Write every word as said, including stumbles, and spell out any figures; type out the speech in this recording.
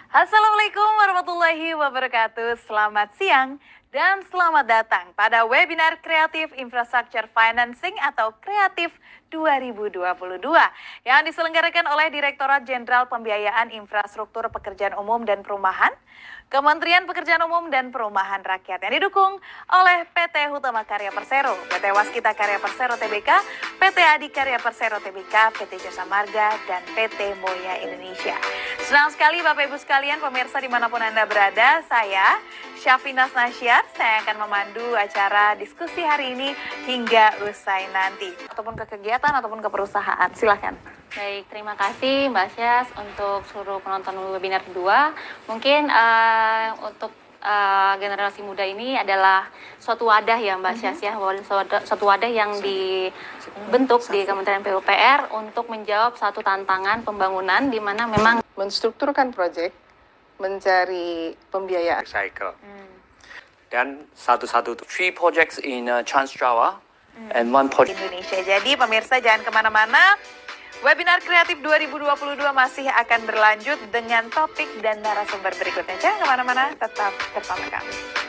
Assalamualaikum warahmatullahi wabarakatuh. Selamat siang dan selamat datang pada webinar Kreatif Infrastructure Financing atau Kreatif dua ribu dua puluh dua yang diselenggarakan oleh Direktorat Jenderal Pembiayaan Infrastruktur Pekerjaan Umum dan Perumahan, Kementerian Pekerjaan Umum dan Perumahan Rakyat yang didukung oleh P T Hutama Karya Persero, P T Waskita Karya Persero Tbk, P T Adikarya Persero Tbk, P T Jasa Marga, dan P T Moya Indonesia. Senang sekali Bapak Ibu sekalian, pemirsa dimanapun Anda berada, saya Syafinas Nasyar, saya akan memandu acara diskusi hari ini hingga usai nanti. Ataupun ke kegiatan ataupun ke perusahaan, silahkan. Baik, terima kasih Mbak Syas untuk seluruh penonton webinar kedua. Mungkin uh, untuk uh, generasi muda ini adalah suatu wadah ya Mbak uh-huh. Syas ya, suatu wadah yang dibentuk di Kementerian P U P R untuk menjawab satu tantangan pembangunan di mana memang menstrukturkan proyek, mencari pembiayaan. Cycle. Hmm. Dan satu-satu three projects in uh, Trans Java hmm. and one project Indonesia. Jadi pemirsa jangan kemana-mana. Webinar Kreatif dua ribu dua puluh dua masih akan berlanjut dengan topik dan narasumber berikutnya. Jangan kemana-mana, tetap bersama kami.